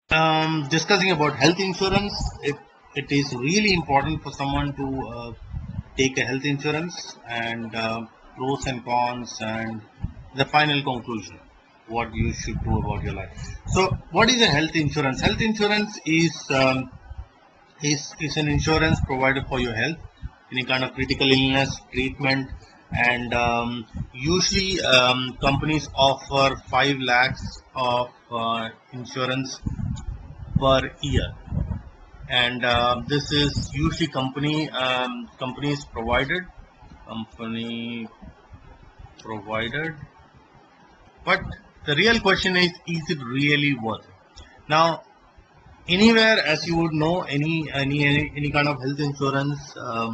Discussing about health insurance, it is really important for someone to take a health insurance and pros and cons and the final conclusion, what you should do about your life. So, what is a health insurance? Health insurance is an insurance provided for your health, any kind of critical illness treatment, and usually companies offer 5 lakhs of insurance per year, and this is usually companies provided, but the real question is it really worth it? Now, anywhere, as you would know, any kind of health insurance,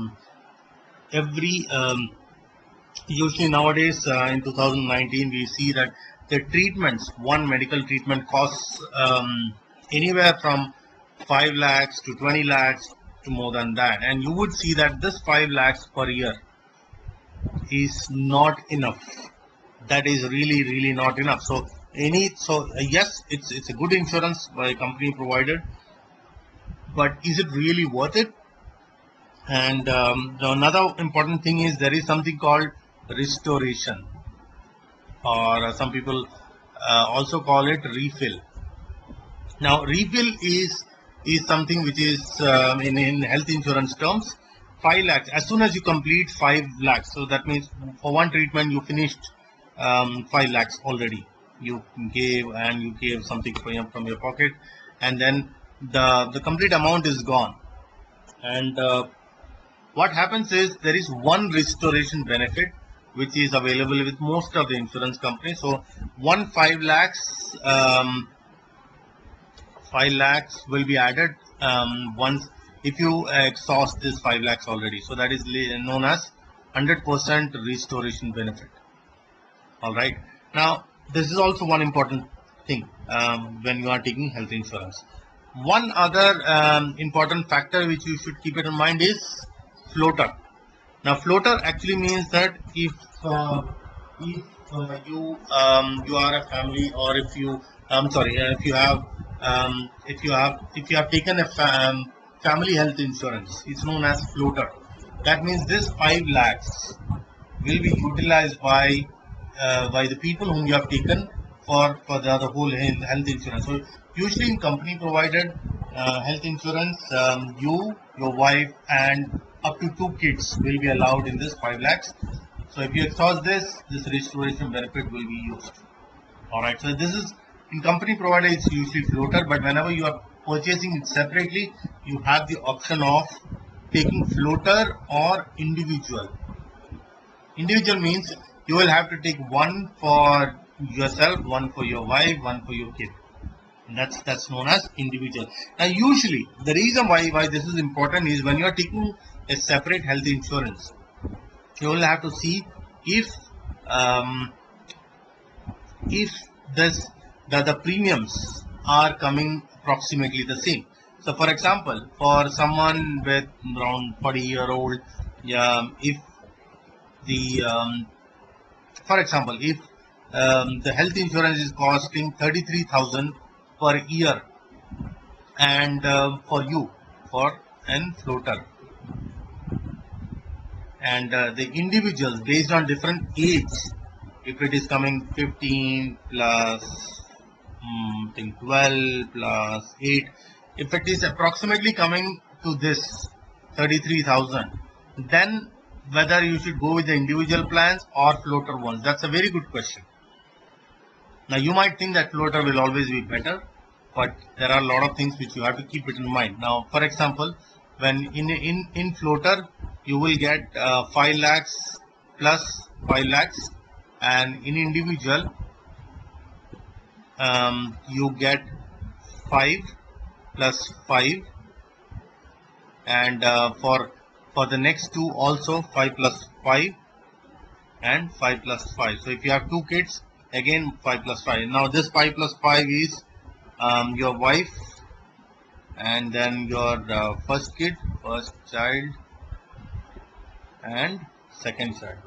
every usually nowadays in 2019 we see that the treatments, one medical treatment costs anywhere from 5 lakhs to 20 lakhs to more than that, and you would see that this 5 lakhs per year is not enough. That is really not enough. So yes, it's a good insurance by company provided, but is it really worth it? And another important thing is there is something called restoration, or some people also call it refill. Now, refill is something which is in health insurance terms 5 lakhs as soon as you complete 5 lakhs. So that means for one treatment you finished 5 lakhs already. You gave something from your pocket, and then the complete amount is gone. And what happens is there is one restoration benefit which is available with most of the insurance companies. So 5 lakhs 5 lakhs will be added once if you exhaust this 5 lakhs already. So that is known as 100% restoration benefit. All right. Now, this is also one important thing when you are taking health insurance. One other important factor which you should keep it in mind is floater. Now, floater actually means that if you are a family, or if you if you have taken a family health insurance, it's known as floater. That means this 5 lakhs will be utilized by the people whom you have taken for the whole health insurance. So usually in company provided health insurance, your wife, and up to 2 kids will be allowed in this 5 lakhs. So if you exhaust this restoration benefit will be used. Alright, so this is in company provided, it's usually floater, but whenever you are purchasing it separately, you have the option of taking floater or individual. Individual means you will have to take one for yourself, one for your wife, one for your kid. And that's known as individual. Now, usually the reason why this is important is when you are taking a separate health insurance, you will have to see if the premiums are coming approximately the same. So, for example, for someone with around 40-year-old, if the for example, if the health insurance is costing 33,000 per year, and for you for an floater, and the individuals based on different age, if it is coming 15 plus 12 plus 8, if it is approximately coming to this 33,000, then whether you should go with the individual plans or floater ones, that's a very good question. Now, you might think that floater will always be better, but there are a lot of things which you have to keep it in mind. Now, for example, when in floater, you will get 5 lakhs plus 5 lakhs, and in individual, you get 5 plus 5, and for the next two also 5 plus 5 and 5 plus 5. So if you have 2 kids, again 5 plus 5. Now this 5 plus 5 is your wife, and then your first child, and second child.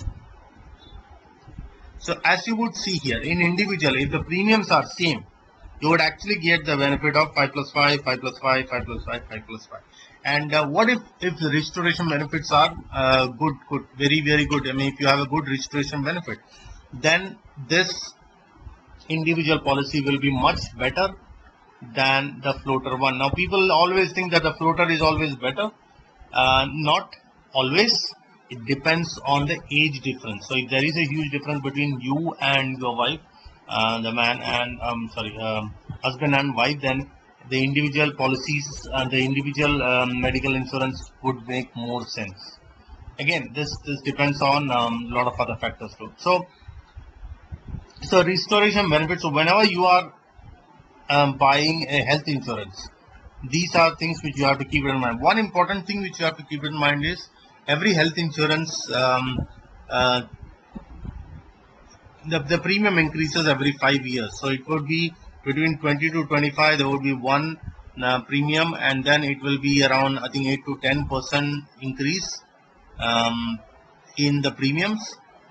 So as you would see here, in individual, if the premiums are same, you would actually get the benefit of 5 plus 5, 5 plus 5, 5 plus 5, 5 plus 5. And what if the restoration benefits are good, very, very good? I mean, if you have a good restoration benefit, then this individual policy will be much better than the floater one. Now, people always think that the floater is always better. Not always. It depends on the age difference. So if there is a huge difference between you and your wife, the man and husband and wife, then the individual policies and the individual medical insurance would make more sense. Again, this depends on a lot of other factors too. So restoration benefits. So whenever you are buying a health insurance, these are things which you have to keep in mind. One important thing which you have to keep in mind is every health insurance, the premium increases every 5 years. So it would be between 20 to 25, there would be one premium, and then it will be around, I think, 8 to 10% increase in the premiums.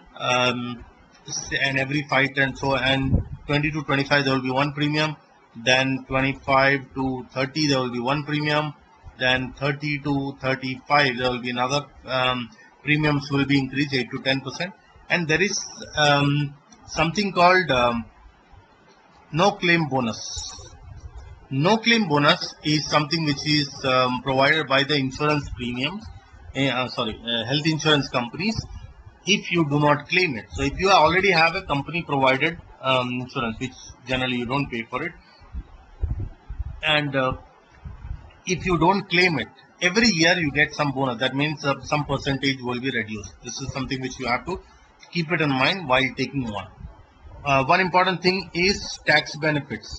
And every 5, 10, so, and 20 to 25, there will be one premium. Then 25 to 30, there will be one premium. Then 30 to 35, there will be another premiums will be increased 8 to 10%. And there is something called no claim bonus. No claim bonus is something which is provided by the insurance premiums, health insurance companies, if you do not claim it. So if you already have a company provided insurance, which generally you don't pay for it, and if you don't claim it, every year you get some bonus. That means some percentage will be reduced. This is something which you have to keep it in mind while taking one. One important thing is tax benefits.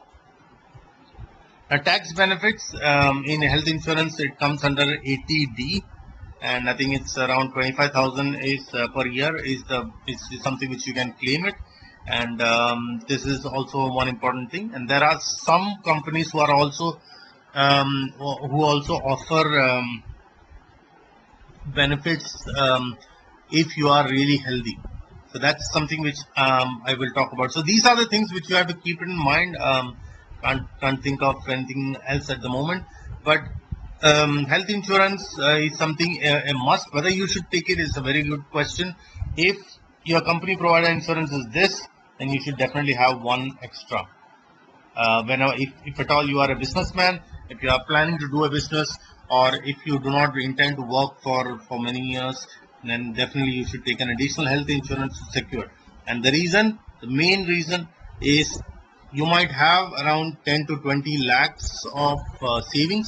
Tax benefits in health insurance, it comes under 80D, and I think it's around 25,000 is per year is something which you can claim it. And this is also one important thing. And there are some companies who are also offer benefits if you are really healthy. So that's something which I will talk about. So these are the things which you have to keep in mind. Can't think of anything else at the moment. But health insurance is something a must. Whether you should take it is a very good question. If your company provider insurance is this, then you should definitely have one extra. If at all you are a businessman, if you are planning to do a business, or if you do not intend to work for many years, then definitely you should take an additional health insurance to secure. And the main reason is you might have around 10 to 20 lakhs of savings,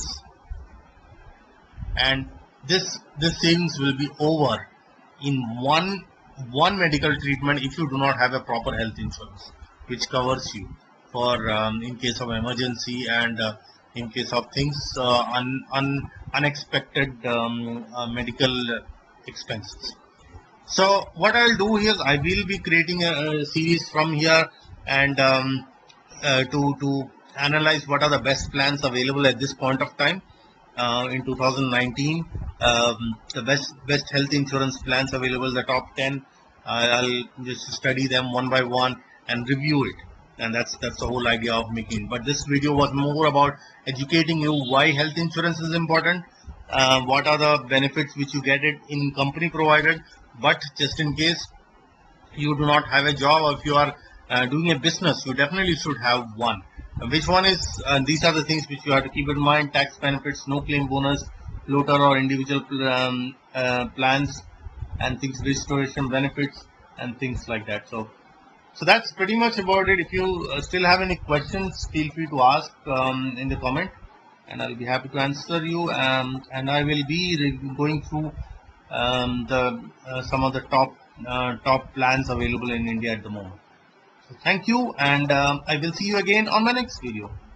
and this savings will be over in one medical treatment if you do not have a proper health insurance which covers you for in case of emergency and in case of things unexpected medical expenses. So what I will do here is I will be creating a series from here, and to analyze what are the best plans available at this point of time in 2019. The best health insurance plans available, the top 10. I'll just study them one by one and review it, and that's the whole idea of making. But this video was more about educating you why health insurance is important, what are the benefits which you get it in company provided, but just in case you do not have a job, or if you are doing a business, you definitely should have one. Which one is, these are the things which you have to keep in mind: tax benefits, no claim bonus, floater or individual plans, and things, restoration benefits, and things like that. So that's pretty much about it. If you still have any questions, feel free to ask in the comment, and I'll be happy to answer you. And I will be going through some of the top plans available in India at the moment. So thank you, and I will see you again on my next video.